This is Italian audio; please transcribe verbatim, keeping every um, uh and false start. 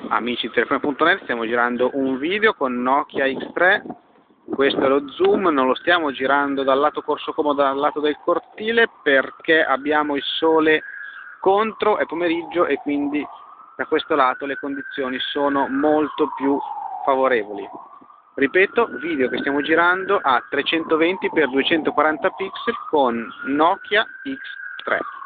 Amici di telefonia punto net, stiamo girando un video con Nokia X tre. Questo è lo zoom, non lo stiamo girando dal lato Corso Como, dal lato del cortile, perché abbiamo il sole contro, è pomeriggio e quindi da questo lato le condizioni sono molto più favorevoli. Ripeto, video che stiamo girando a trecentoventi per duecentoquaranta pixel con Nokia X tre.